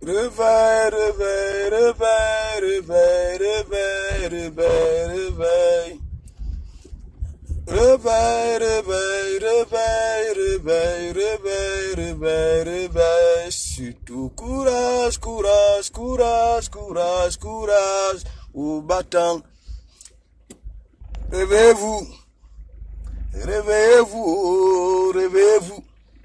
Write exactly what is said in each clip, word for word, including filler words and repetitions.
Réveil, réveil, réveil, réveil, réveil, réveil, réveil. Réveil, réveil, réveil, réveil, réveil, réveil, réveil. Surtout courage, courage, courage, courage, courage. Au battant. Réveillez-vous. Réveillez-vous, réveillez-vous.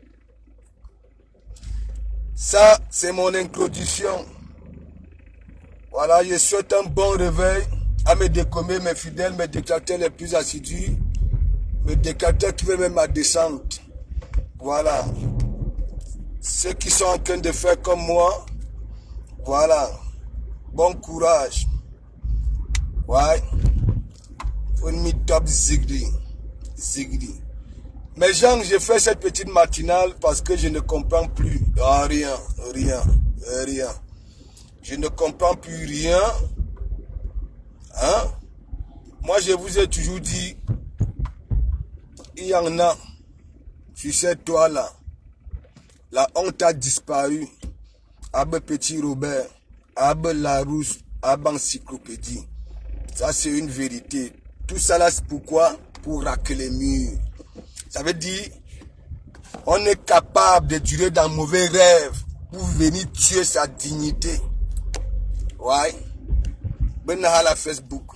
Ça, c'est mon introduction. Voilà, je souhaite un bon réveil à mes décommés, mes fidèles, mes détracteurs les plus assidus, mes détracteurs qui veulent même ma descente. Voilà. Ceux qui sont en train de faire comme moi, voilà. Bon courage. Ouais. Pour me top zigli. Zigli. Mais Jean, j'ai fait cette petite matinale parce que je ne comprends plus. Ah, rien, rien, rien. Je ne comprends plus rien. Hein? Moi, je vous ai toujours dit, il y en a sur cette toile-là. La honte a disparu. Abbe Petit Robert, Abbe Larousse, Abbe Encyclopédie. Ça, c'est une vérité. Tout ça là, c'est pourquoi? Pour racler les murs. Ça veut dire, on est capable de durer dans mauvais rêves pour venir tuer sa dignité. Ouais. Ben à la Facebook.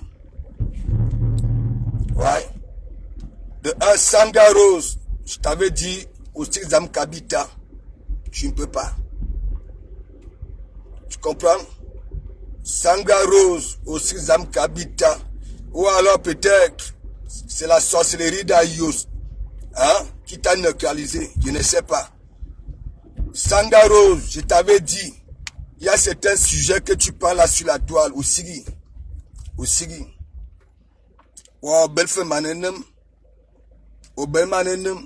Ouais. De un Sanga Rose, je t'avais dit, au Zam Kabita, tu ne peux pas. Tu comprends? Sanga Rose, au Zam Kabita, ou alors peut-être, c'est la sorcellerie d'Ayos. Hein? Qui t'a neutralisé, je ne sais pas. Sanga Rose, je t'avais dit, il y a certains sujets que tu parles là sur la toile, au Sigi. Au Sigi. Wow, Belfe Manenem. Au Belmanenem.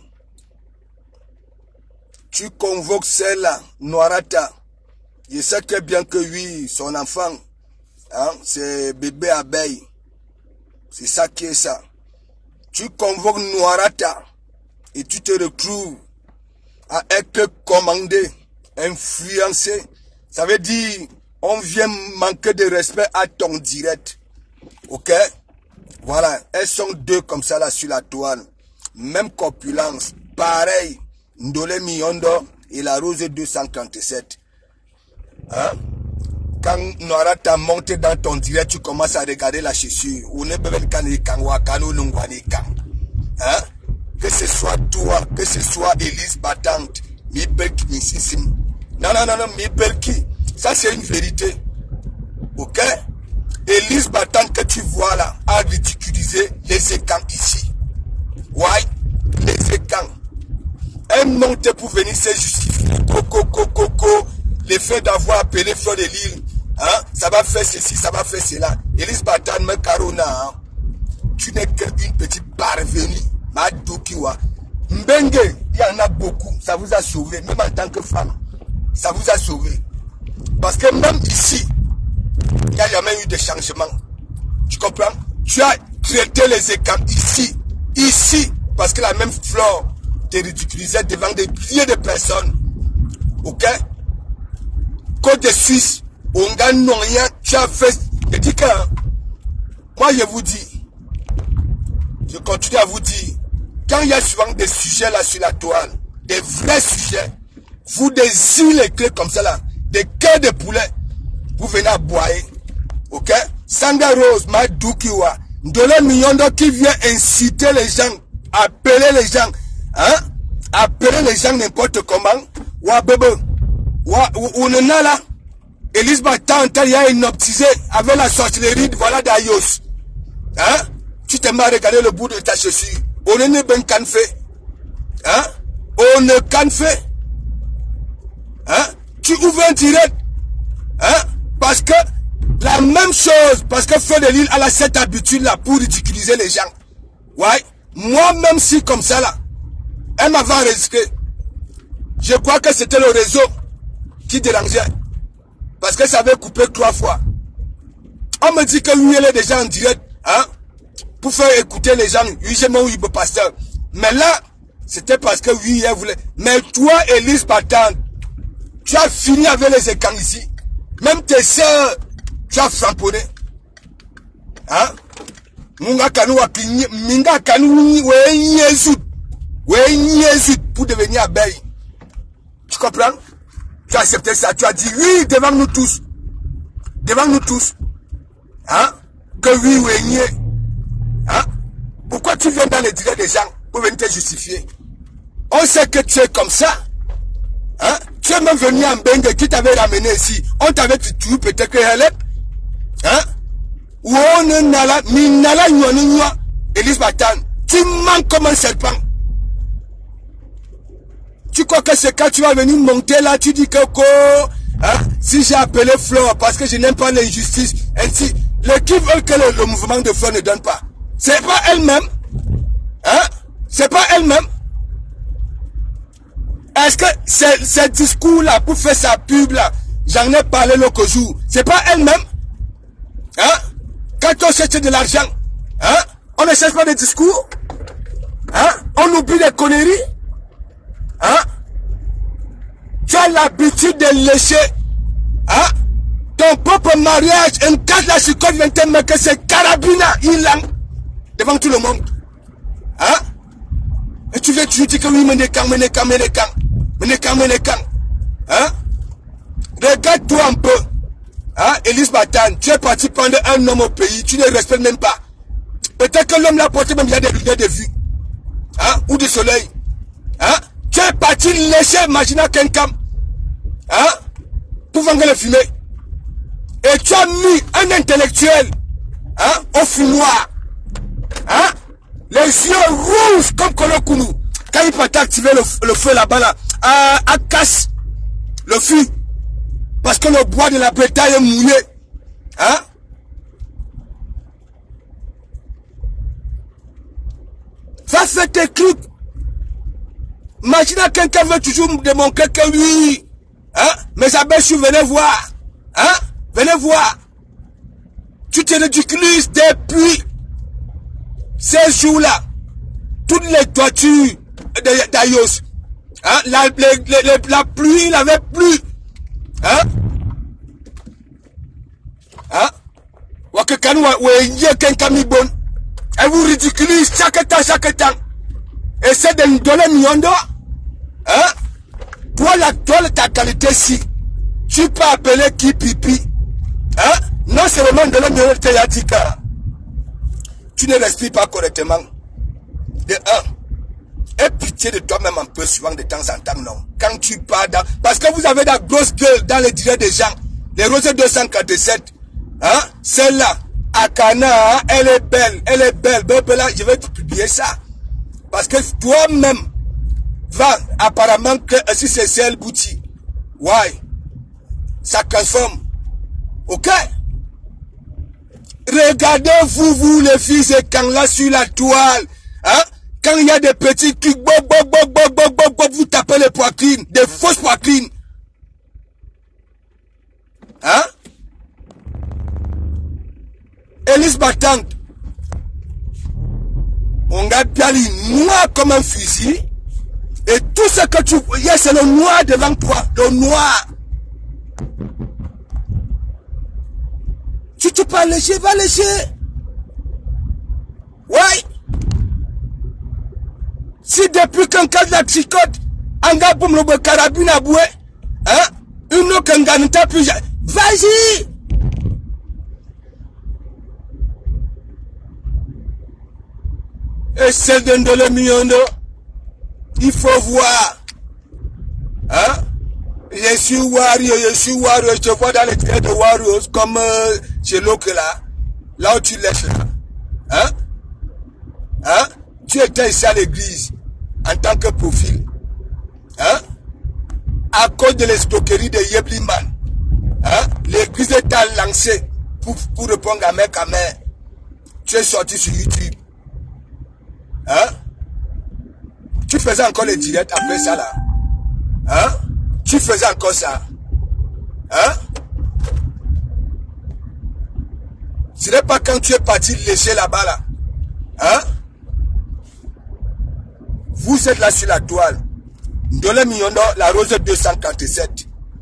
Tu convoques celle-là, Noirata. Je sais très bien que oui, son enfant, hein, c'est bébé abeille. C'est ça qui est ça. Tu convoques Noirata. Et tu te retrouves à être commandé, influencé. Ça veut dire, on vient manquer de respect à ton direct. Ok? Voilà, elles sont deux comme ça là sur la toile. Même corpulence, pareil. Ndole Miondo et la Rose deux cent trente-sept. Hein? Quand Nora t'a monté dans ton direct, tu commences à regarder la chaussure. Hein? Que ce soit toi, que ce soit Élise Battante, Mibelki, Mississim. Non, non, non, non, Mibelki. Ça, c'est une vérité. Ok? Élise Battante que tu vois là, a ridiculisé les écans ici. Ouais? Les écans. Elle monte pour venir se justifier. Coco, coco, coco. Le fait d'avoir appelé Fleur de Lille. Hein? Ça va faire ceci, ça va faire cela. Élise Battante, me carona. Hein? Tu n'es qu'une petite parvenue. Madoukiwa. Mbenge, il y en a beaucoup. Ça vous a sauvé, même en tant que femme. Ça vous a sauvé. Parce que même ici, il n'y a jamais eu de changement. Tu comprends? Tu as traité les écans ici. Ici. Parce que la même flore te ridiculisait devant des milliers de personnes. Ok? Côte de Suisse, on gagne rien. Tu as fait. Je dis que, moi je vous dis, je continue à vous dire, quand il y a souvent des sujets là sur la toile, des vrais sujets, vous désirez les clés comme ça là, des cœurs de poulet, vous venez à boire. Ok? Sanga Rose, Madoukiwa, Ndole Miondo qui vient inciter les gens, appeler les gens, hein? Appeler les gens n'importe comment. Wa bebe, wa ou là, Élise Battante, il y a inoptisé avec la sorcellerie, voilà d'Ayos. Hein? Tu t'es mal regardé le bout de ta chaussure. On ne ben can fait. Hein? On ne can fait. Hein? Tu ouvres un direct. Hein? Parce que la même chose, parce que Fleur de Lille a la cette habitude là pour ridiculiser les gens. Ouais? Moi-même si comme ça là, elle m'avait enregistré. Je crois que c'était le réseau qui dérangeait. Parce que ça avait coupé trois fois. On me dit que lui, elle est déjà en direct. Hein? Pour faire écouter les gens, oui, j'ai mon pasteur. Mais là, c'était parce que oui, elle voulait. Mais toi, Élise Battante, Tu as fini avec les écrans ici. Même tes sœurs, tu as framponné. Hein? Munga kanu wakini, minga kanu we nyezut. We nyezut pour devenir abeille. Tu comprends? Tu as accepté ça. Tu as dit oui devant nous tous. Devant nous tous. Hein? Que oui, oui, oui. Hein? Pourquoi tu viens dans les directs des gens pour venir te justifier? On sait que tu es comme ça. Hein? Tu es même venu en Bengue qui t'avait ramené ici. On t'avait tué peut-être que elle est. Hein? Ou on est nala, minala nyonua, Élise Batan. Tu manques comme un serpent. Tu crois que c'est quand tu vas venir monter là, tu dis que quoi, hein? Si j'ai appelé Flore parce que je n'aime pas l'injustice, ainsi, les qui veulent que le, le mouvement de Flore ne donne pas. C'est pas elle-même. Hein? C'est pas elle-même. Est-ce que ce discours-là, pour faire sa pub là, j'en ai parlé l'autre jour, c'est pas elle-même? Hein? Quand on cherche de l'argent, hein? On ne cherche pas de discours? Hein? On oublie des conneries? Hein? Tu as l'habitude de lécher, hein? Ton propre mariage, un cas de la chicote vient te mettre que c'est carabina, il a devant tout le monde. Hein? Et tu viens tu dis que oui, mais ne quand, mais ne quand, mais ne quand, mais ne quand, mais ne quand. Hein? Regarde-toi un peu. Hein? Élise Batan, tu es parti prendre un homme au pays, tu ne respectes même pas. Peut-être que l'homme l'a porté même il y a des lunettes de vue. Hein? Ou du soleil. Hein? Tu es parti lécher Magina Kenkam. Hein? Pour vendre le fumer. Et tu as mis un intellectuel, hein, au fumoir. Hein? Les yeux rouges comme Kolo Kunu. Quand il peut activer le, le feu là-bas, là, à, à casse le feu. Parce que le bois de la Bretagne est mouillé. Hein? Va faire tes clips. Imagine à quelqu'un veut toujours me démontrer que oui. Hein? Mes abeilles, venez voir. Hein? Venez voir. Tu te ridiculises depuis ces jours-là. Toutes les toitures d'Ayos. Hein? La, les, les, la pluie n'avait plus. Hein? Hein? Elle vous ridiculise chaque temps, chaque temps. Essaie de nous donner un hein? Toi, la, toi, ta qualité si tu peux appeler qui pipi. Hein? Non seulement de la théatica. Tu ne respires pas correctement. De un. Aie pitié de toi-même un peu souvent de temps en temps, non. Quand tu pars dans... Parce que vous avez la grosse gueule dans les directs des gens. Les roses deux cent quarante-sept. Hein? Celle-là, Akana, hein? Elle est belle. Elle est belle. Là, je vais te publier ça. Parce que toi-même, va apparemment que si c'est celle boutique. Ouais. Ça transforme. Ok? Regardez-vous, vous, les filles, et quand là, sur la toile, hein? Quand il y a des petits trucs, bo, bo, bo, bo, bo, bo, bo, vous tapez les poitrines, des fausses poitrines. Hein? Élise Batan, on a bien les noir comme un fusil, et tout ce que tu vois, c'est le noir devant toi, le noir. Si tu peux lécher, va lécher. Ouais. Si depuis qu'un cas de la chicote, un gars pour me carabine à bouer, hein, une autre gars ne t'a plus, vas-y. Et celle d'un dollar million d'euros, il faut voir, hein. Je suis Wario, je suis Wario, je te vois dans les traits de Wario, comme euh, chez l'autre là, là où tu laisses là. Hein? Hein? Tu étais ici à l'église, en tant que profil. Hein? À cause de l'escroquerie de Yebliman. Hein? L'église est lancée pour, pour répondre à mec à mère. Tu es sorti sur YouTube. Hein? Tu faisais encore les directs après ça là. Hein? Tu faisais encore ça. Hein? Ce n'est pas quand tu es parti lécher là-bas là. Hein? Vous êtes là sur la toile. Ndolé Mionno, la rose deux cent quarante-sept.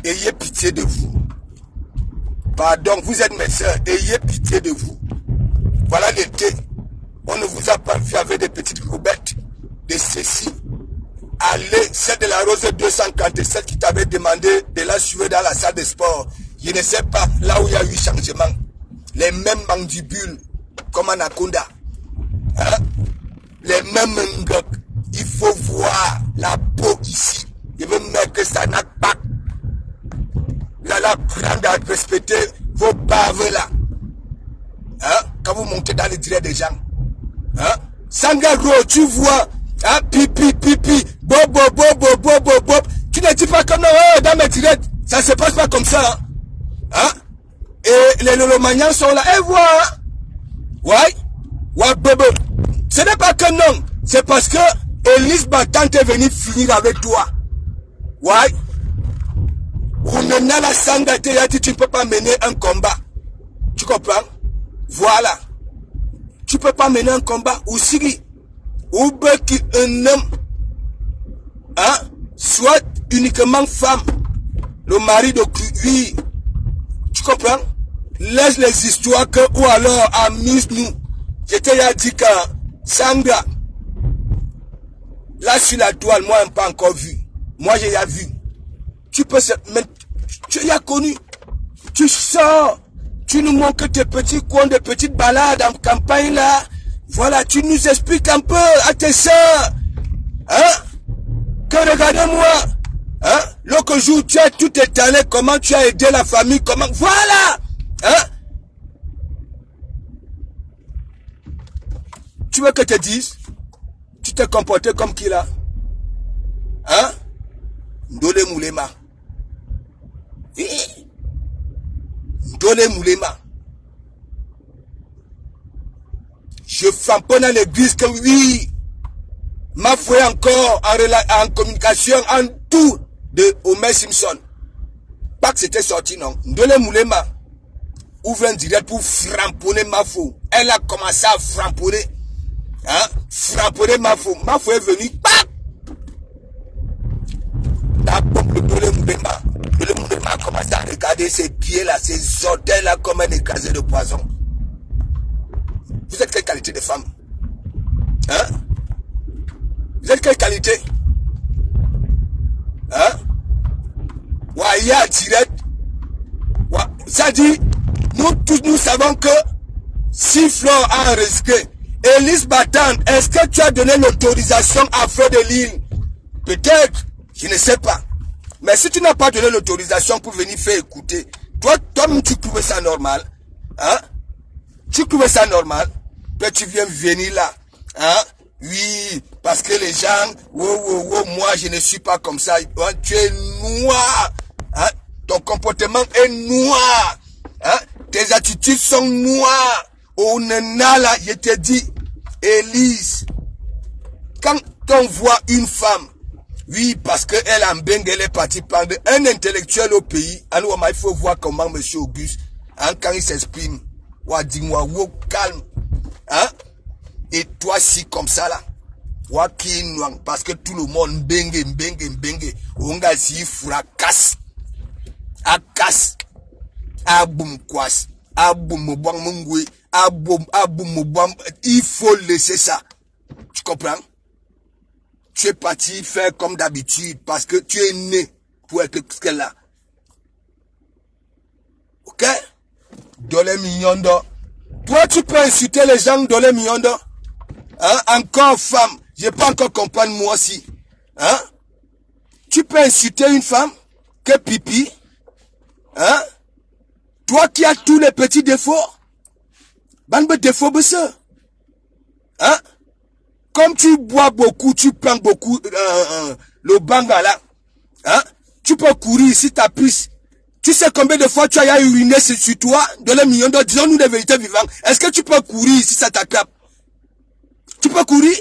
ayez pitié de vous. Pardon, vous êtes mes soeurs, ayez pitié de vous. Voilà l'été. On ne vous a pas vu avec des petites roubettes, de ceci. Allez, c'est de la Rose deux cent quarante-sept qui t'avait demandé de la suivre dans la salle de sport. Je ne sais pas, là où il y a eu changement. Les mêmes mandibules, comme Anaconda. Hein? Les mêmes ngok. Il faut voir la peau ici. Je veux mettre que ça n'a pas. Là, là, prendre à respecter vos baves là. Hein? Quand vous montez dans les directs des gens. Hein? Sangaro, tu vois. Hein? Pipi, pipi. Bob, bob, bob, bob, bob, bob, bob. Tu ne dis pas comme non, oh, dans mes directs. Ça ne se passe pas comme ça. Hein? Hein? Et les lolomanians sont là. Et voilà. Ouais. Ouais, bobo. Ce n'est pas que non. C'est parce que Élise Battante est venue finir avec toi. Ouais. On a la sangate, il a dit tu ne peux pas mener un combat. Tu comprends? Voilà. Tu ne peux pas mener un combat. Ou si, ou qui un homme, hein, soit uniquement femme, le mari de oui. Tu comprends? Laisse les histoires que, ou alors amuse-nous. Je t'ai dit que Sandra, là sur la toile, moi, je n'ai pas encore vu. Moi, j'ai déjà vu. Tu peux se... Mais tu as connu. Tu sors. Tu nous montres tes petits coins de petites balades en campagne là. Voilà, tu nous expliques un peu à tes soeurs. Hein? Que regardez-moi. Hein? L'autre jour, tu as tout étalé, comment tu as aidé la famille, comment... Voilà! Hein? Tu veux que je te dise? Tu t'es comporté comme qui là? Hein? Ndole Moulema. Eh? Ndole Moulema. Je framponne à l'église que oui, ma foi encore en, en communication, en tout de Homer Simpson. Pas que c'était sorti, non. Ndole Moulema ouvre un direct pour framponner ma foi. Elle a commencé à framponner. Hein? Framponner ma foi. Ma foi est venue. Pac! La pompe de Ndole Moulema. Ndole Moulema a commencé à regarder ses pieds là, ses orteils là comme un écrasé de poison. Vous êtes quelle qualité de femme? Hein? Vous êtes quelle qualité? Hein? Waya direct. Ça dit, nous tous nous savons que si Flore a enregistré, Élise Battante, est-ce que tu as donné l'autorisation à Fleur de Lille? Peut-être, je ne sais pas. Mais si tu n'as pas donné l'autorisation pour venir faire écouter, toi, toi tu trouvais ça normal? Hein? Tu trouvais ça normal? Toi, tu viens venir là. Hein? Oui, parce que les gens, wow, wow, wow, moi, je ne suis pas comme ça. Tu es noir. Hein? Ton comportement est noir. Hein? Tes attitudes sont noires. On a là, je te dis, Élise, quand on voit une femme, oui, parce qu'elle a bengue, elle est partie prendre un intellectuel au pays, alors il faut voir comment M. Auguste, hein, quand il s'exprime, dis-moi, wow, calme. Hein? Et toi, si comme ça là, parce que tout le monde bengue, bengue, bengue, on a si fracasse, à casse, à boum quas, à boum boum mungwe, à boum, à boum boum, il faut laisser ça. Tu comprends? Tu es parti faire comme d'habitude parce que tu es né pour être ce qu'elle a. Ok? Dans les millions d'or. Toi, tu peux insulter les gens dans les millions d'or. Hein? Encore femme. Je n'ai pas encore compris moi aussi. Hein? Tu peux insulter une femme que pipi. Hein? Toi qui as tous les petits défauts. Ban de défauts, monsieur. Hein? Comme tu bois beaucoup, tu prends beaucoup euh, euh, le banga là. Hein? Tu peux courir si tu as pris. Tu sais combien de fois tu as uriné sur, sur toi, de les millions d'euros, disons-nous des vérités vivantes. Est-ce que tu peux courir si ça t'attrape? Tu peux courir?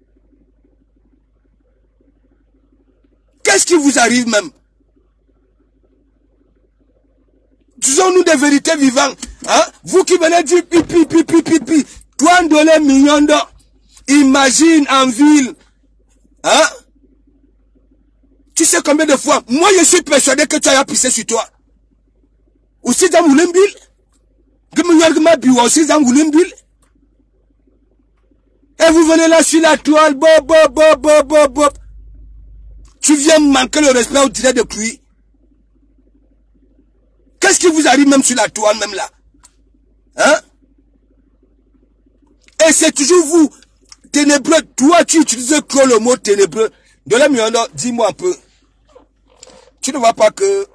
Qu'est-ce qui vous arrive même? Disons-nous des vérités vivantes. Hein? Vous qui venez dire pipi, pipi, pipi, toi de les millions d'euros. Imagine en ville. Hein? Tu sais combien de fois, moi je suis persuadé que tu as pissé sur toi. Aussi dans Moulimbil. Aussi dans Moulimbil. Et vous venez là sur la toile, bob, bob, bob, bob, bob, bob. Tu viens manquer le respect au direct de pluie. Qu'est-ce qui vous arrive même sur la toile, même là? Hein? Et c'est toujours vous, ténébreux. Toi, tu utilises que le mot ténébreux. De la mienne, dis-moi un peu. Tu ne vois pas que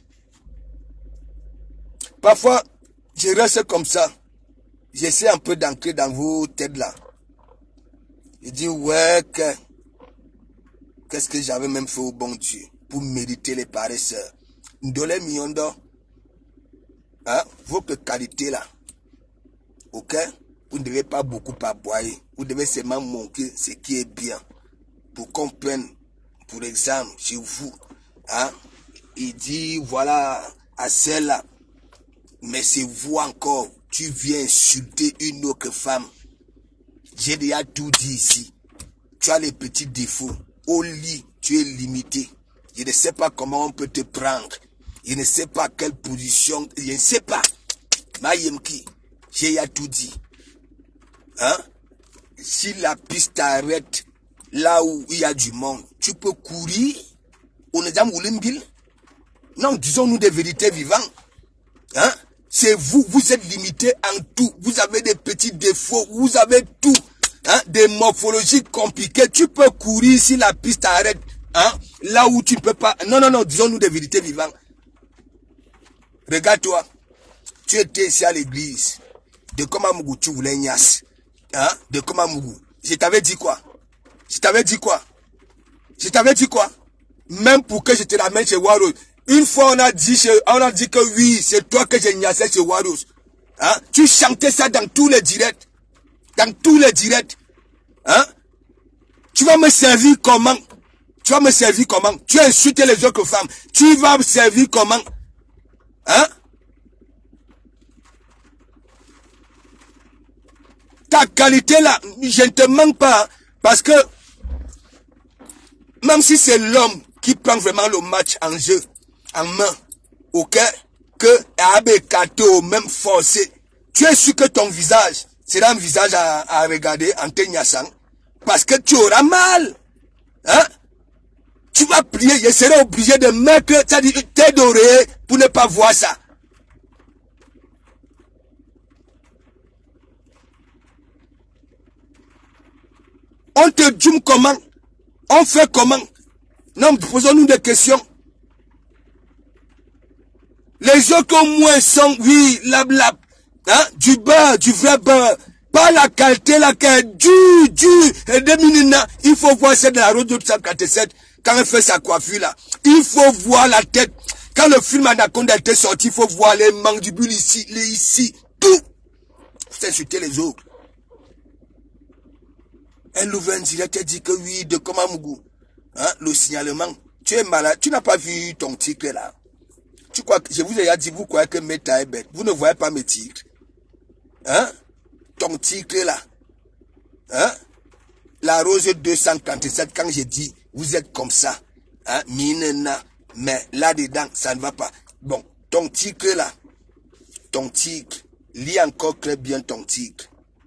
parfois, je reste comme ça. J'essaie un peu d'ancrer dans vos têtes là. Je dis, ouais, que, qu'est-ce que j'avais même fait au bon Dieu pour mériter les paresseurs. Ndolé Miondo, hein, votre qualité là, ok, vous ne devez pas beaucoup aboyer, vous devez seulement manquer ce qui est bien, pour qu'on prenne, pour exemple, chez vous, hein, il dit, voilà, à celle-là, mais c'est vous encore, tu viens insulter une autre femme. J'ai déjà tout dit ici. Tu as les petits défauts. Au lit, tu es limité. Je ne sais pas comment on peut te prendre. Je ne sais pas quelle position. Je ne sais pas. Mayemki, j'ai déjà tout dit. Hein? Si la piste t'arrête là où il y a du monde, tu peux courir. On est dans Moulimbil. Non, disons-nous des vérités vivantes. Hein? C'est vous, vous êtes limité en tout. Vous avez des petits défauts, vous avez tout. Hein? Des morphologies compliquées. Tu peux courir si la piste t'arrête. Hein? Là où tu ne peux pas. Non, non, non, disons-nous des vérités vivantes. Regarde-toi. Tu étais ici à l'église. De Komamougou, tu voulais Nias. Hein? De Komamougou. Je t'avais dit quoi? Je t'avais dit quoi? Je t'avais dit quoi? Même pour que je te ramène chez Waros. Une fois, on a dit, on a dit que oui, c'est toi que j'ai niassé chez Waros. Hein? Tu chantais ça dans tous les directs. Dans tous les directs. Hein? Tu vas me servir comment? Tu vas me servir comment? Tu as insulté les autres femmes. Tu vas me servir comment? Hein? Ta qualité là, je ne te manque pas. Parce que, même si c'est l'homme qui prend vraiment le match en jeu, en main, ok, que Abekato même forcé, tu es sûr que ton visage sera un visage à, à regarder en teignasang, parce que tu auras mal, hein, tu vas prier, je serai obligé de mettre, c'est-à-dire tête d'oreiller pour ne pas voir ça. On te dit comment, on fait comment, non, posons-nous des questions. Les autres au moins sont, oui, la la, hein, du beurre, du vrai beurre. Pas la qualité, la qualité, du, du, et des minutes, il faut voir celle de la route deux cent quarante-sept, quand elle fait sa coiffure là. Il faut voir la tête. Quand le film Anaconda était sorti, il faut voir les mandibules ici, les ici, tout. Faut insulter les autres. Un nouvel direct dit que oui, de Komamougou, hein, le signalement. Tu es malade, tu n'as pas vu ton titre là. Tu crois que je vous ai déjà dit, vous croyez que Meta est bête. Vous ne voyez pas mes tigres. Hein? Ton tigre là. Hein? La rose deux cent quarante-sept, quand j'ai dit, vous êtes comme ça. Hein? Minena. Mais là-dedans, ça ne va pas. Bon, ton tigre là. Ton tigre. Lis encore très bien ton tigre.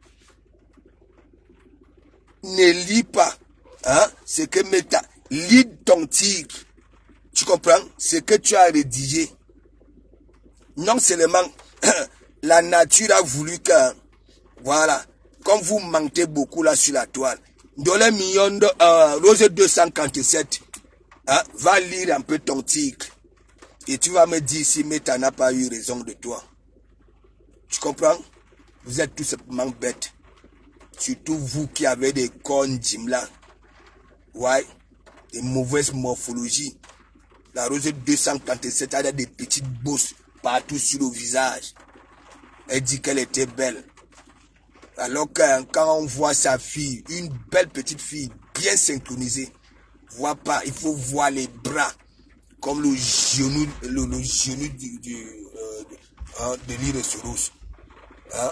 Ne lis pas. Hein? Ce que Meta. Lis ton tigre. Tu comprends? Ce que tu as rédigé. Non seulement la nature a voulu que, voilà, comme vous mentez beaucoup là sur la toile, dans les millions de euh, Rose deux cent quarante-sept, hein, va lire un peu ton tigre. Et tu vas me dire si Meta n'a pas eu raison de toi. Tu comprends? Vous êtes tout simplement bêtes. Surtout vous qui avez des cornes là. Ouais, des mauvaises morphologies. La Rose deux cent quarante-sept a des petites bosses partout sur le visage. Elle dit qu'elle était belle. Alors que quand on voit sa fille, une belle petite fille, bien synchronisée, voit pas, il faut voir les bras, comme le genou, le, le genou du, du, euh, hein, de l'île Soros. Hein?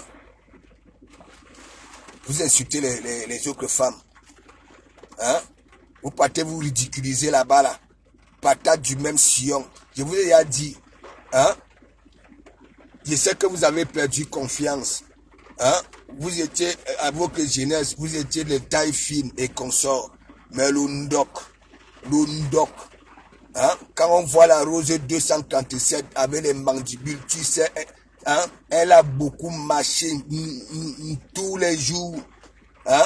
Vous insultez les, les, les autres femmes. Hein? Vous partez vous ridiculiser là-bas là. patates du même sillon. Je vous ai déjà dit, hein? Je sais que vous avez perdu confiance. Hein? Vous étiez, à votre jeunesse, vous étiez de taille fine et consorts. Mais le ndok, le ndok, hein? Quand on voit la rose deux cent trente-sept avec les mandibules, tu sais, hein? Elle a beaucoup marché tous les jours. Hein?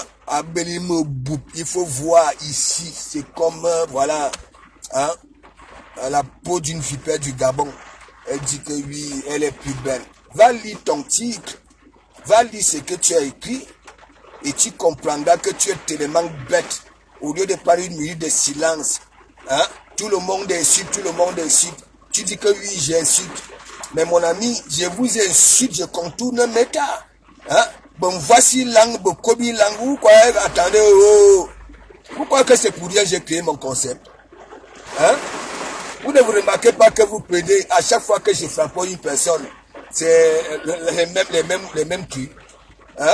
Il faut voir ici, c'est comme, voilà, hein? La peau d'une vipère du Gabon. Elle dit que oui, elle est plus belle. Va lire ton titre, va lire ce que tu as écrit et tu comprendras que tu es tellement bête. Au lieu de parler une minute de silence, hein? Tout le monde insulte, tout le monde insulte. Tu dis que oui, j'insulte. Mais mon ami, je vous insulte, je contourne mes tas. Hein? Bon, voici langue, bokobi langue, ou quoi, attendez, oh. Pourquoi que c'est pour dire que j'ai créé mon concept? Hein? Vous ne vous remarquez pas que vous prenez, à chaque fois que je frappe une personne, c'est les mêmes, les mêmes, les mêmes trucs. Hein?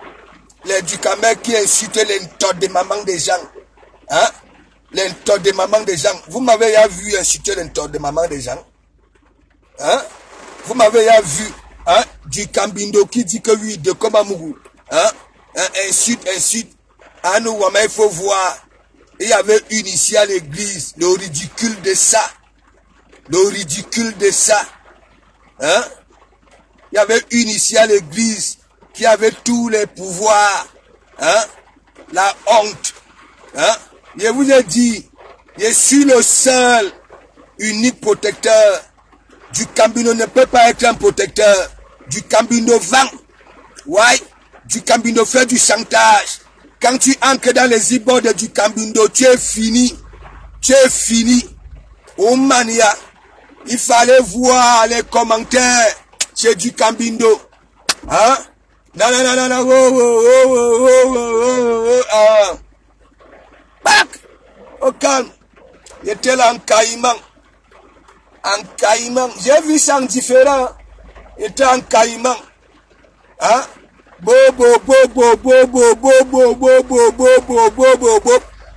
Les ducamers qui insultent l'entor de maman des gens. Hein? L'entor de maman des gens. Vous m'avez déjà vu insulter l'entor de maman des gens? Hein? Vous m'avez déjà vu, hein? Du Cambindo qui dit que oui, de Komamougou. Hein? Hein? Insulte, insulte. Ah nous, il faut voir. Il y avait une ici à l'église, le ridicule de ça. Le ridicule de ça. Hein? Il y avait une ici à l'église qui avait tous les pouvoirs. Hein? La honte. Hein? Je vous ai dit, je suis le seul, unique protecteur. Du Cambindo ne peut pas être un protecteur. Du Cambindo vend. Ouais. Du Cambindo fait du chantage. Quand tu entres dans les e-boards du Cambindo, tu es fini. Tu es fini. Oh mania. Il fallait voir les commentaires chez du Cambindo. Hein? Non, non, non, non, non. Oh, oh, oh, oh, oh, oh, oh, oh. Bac. Au calme. J'étais là en caïman. En caïman. J'ai vu ça en différent. J'étais en caïman. Hein? Bo bo bo bo bo bo bo bo bo bo bo bo bo bo bo.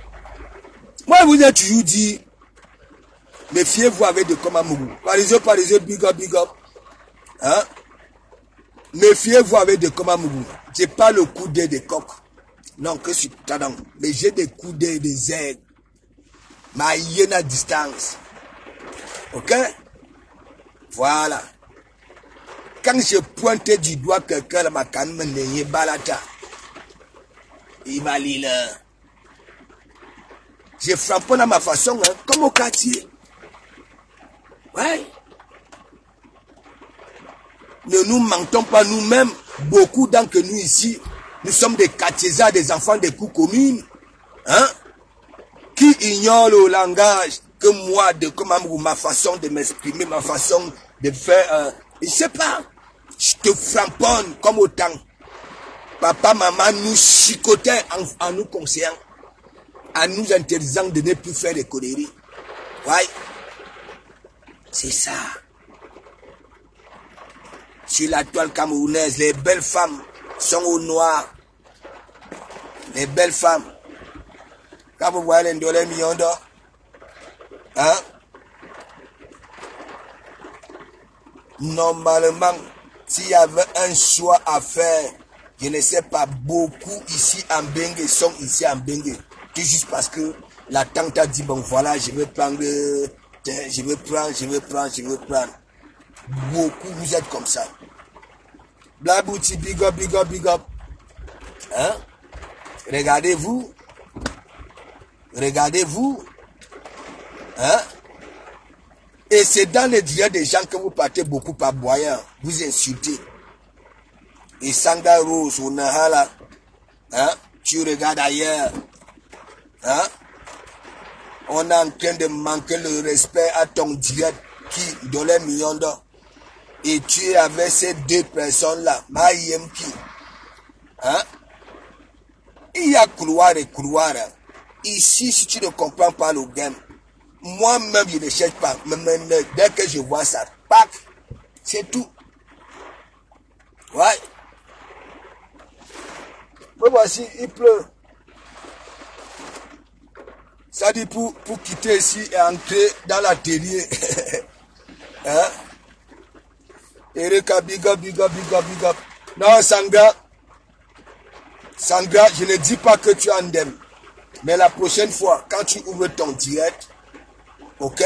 Moi, je vous ai toujours dit, méfiez-vous avec de Komamougou. Parisien, parisien, big up, big up. Hein? Méfiez-vous avec de Komamougou. J'ai pas le coup d'œil des coqs. Non, que je suis tadam. Mais j'ai des coups d'œil des aigles. Ma hyène à distance. Ok? Voilà. Quand je pointais du doigt quelqu'un, la macane me n'ayait balata. Il m'a dit là. Je frappe dans ma façon, hein, comme au quartier. Ouais. Ne nous mentons pas nous-mêmes. Beaucoup d'entre nous ici, nous sommes des quartiers, des enfants des coups communes. Hein? Qui ignorent le langage que moi, de comment ma façon de m'exprimer, ma façon de faire. Euh, je ne sais pas. Je te framponne comme autant. Papa, maman nous chicotaient en, en nous conseillant, en nous interdisant de ne plus faire des conneries. Ouais. C'est ça. Sur la toile camerounaise, les belles femmes sont au noir. Les belles femmes. Quand vous voyez les dollars millions d'or, hein? Normalement, s'il y avait un choix à faire, je ne sais pas, beaucoup ici en Bengue sont ici en Bengue. Tout juste parce que la tante a dit, bon voilà, je vais prendre, je vais prendre, je vais prendre, je vais prendre. Beaucoup, vous êtes comme ça. Blabouti, big up, big up, big up. Hein? Regardez-vous. Regardez-vous. Hein? Et c'est dans les directs des gens que vous partez beaucoup par boyant. Vous insultez. Et Sanga Rose ou Nahala. Hein? Tu regardes ailleurs. Hein? On est en train de manquer le respect à ton direct qui donnait millions d'or. Et tu es avec ces deux personnes-là. Maïem qui. Hein? Il y a couloir et couloir. Ici, si tu ne comprends pas le game, moi-même, je ne cherche pas. Mais dès que je vois ça, pac, c'est tout. Ouais. Mais voici, il pleut. Ça dit pour, pour quitter ici et entrer dans l'atelier. Hein? Erika, big up, big up, big up, big up. Non, Sanga. Sanga, je ne dis pas que tu en aimes. Mais la prochaine fois, quand tu ouvres ton direct, ok?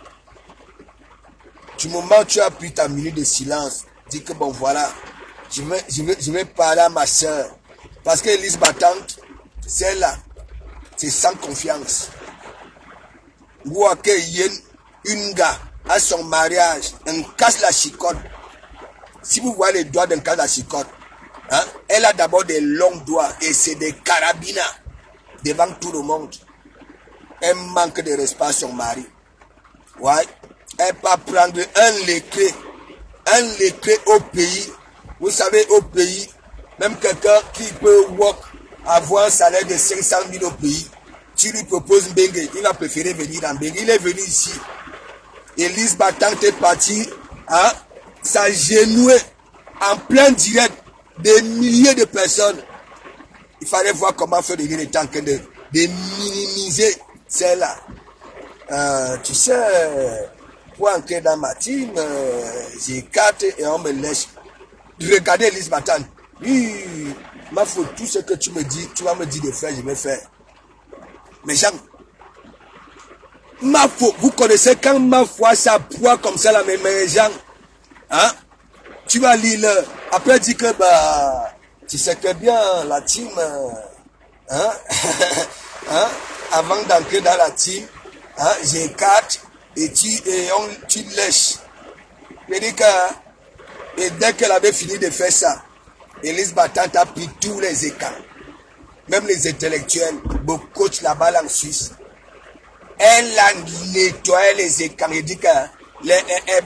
Du moment où tu as pris ta minute de silence, dis que bon voilà, je vais, je vais, je vais parler à ma soeur. Parce que Elise Battante, celle-là, c'est sans confiance. Ou à une gars à son mariage, on casse la chicotte. Si vous voyez les doigts d'un casse la chicotte, hein, elle a d'abord des longs doigts et c'est des carabines devant tout le monde. Elle manque de respect à son mari. Ouais. Elle peut prendre un lécré, un lécré au pays. Vous savez, au pays, même quelqu'un qui peut work, avoir un salaire de cinq cent mille au pays, tu lui proposes Mbengue, il va préférer venir dans Mbengue. Il est venu ici. Elise Battante est partie, hein, s'agenouiller en plein direct des milliers de personnes. Il fallait voir comment faire devenir le temps que de, de minimiser celle-là. Euh, tu sais, pour entrer dans ma team, euh, j'ai quatre et on me laisse. Regardez Elise Battante. Oui, ma foi, tout ce que tu me dis, tu vas me dire de faire, je vais faire. Mais Jean, ma foi, vous connaissez quand ma foi ça poids comme ça, là, mais, mais Jean, hein, tu vas lire le, après dire que, bah, tu sais que bien, la team, euh, hein, hein, avant d'entrer dans la team, hein, j'ai quatre, et tu, et on, tu lèches. Je dis que, et dès qu'elle avait fini de faire ça, Elise Battante a pris tous les écarts. Même les intellectuels, beaucoup coach là-bas en Suisse. Elle a nettoyé les écarts. Elle dit que, les,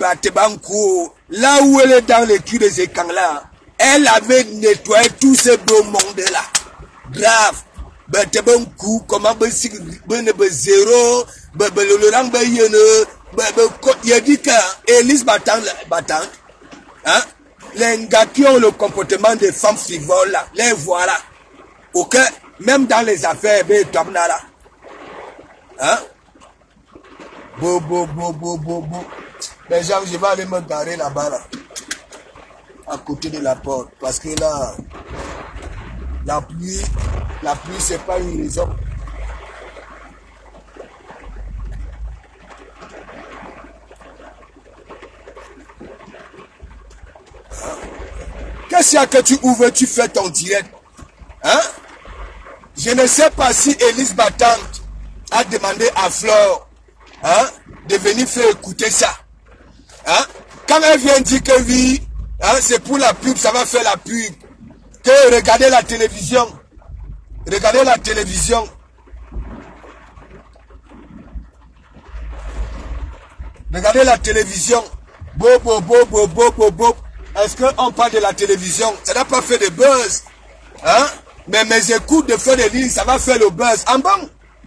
là où elle est dans les culs des écarts là, elle avait nettoyé tous ces beaux mondes-là. Grave. Ben, t'es bon coup, comment ben, si, ben, ben, zéro, ben, ben, le rang, ben, il y a, il a dit que Elise Battante, Battante, hein, les gars qui ont le comportement des femmes frivoles là, les voilà. Ok? Même dans les affaires, ben, comme là. Hein? Bo, bo, bo, bo, bo, bo. Mais genre, je vais aller me garer là-bas, là. À côté de la porte. Parce que là, la pluie, la pluie, c'est pas une raison. Hein? Qu'est-ce qu'il y a que tu ouvres, tu fais ton direct? Hein? Je ne sais pas si Elise Battante a demandé à Flore, hein, de venir faire écouter ça. Hein? Quand elle vient dire que oui, hein, c'est pour la pub, ça va faire la pub. Que regardez la télévision. Regardez la télévision. Regardez la télévision. Bo, bo, bo, bo, bo, bo, bo. Est-ce qu'on parle de la télévision? Ça n'a pas fait de buzz. Hein? Mais mes écoutes de faire des lignes, ça va faire le buzz. En bon.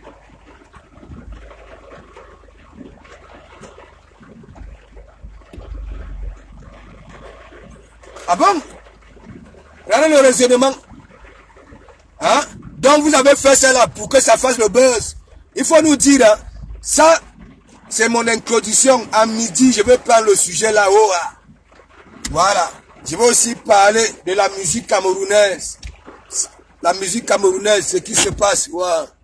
Ah bon? Regardez le raisonnement. Hein? Donc vous avez fait ça là pour que ça fasse le buzz. Il faut nous dire, hein, ça, c'est mon introduction. À midi, je vais prendre le sujet là-haut. Hein. Voilà. Je vais aussi parler de la musique camerounaise. La musique camerounaise, ce qui se passe. Ouais.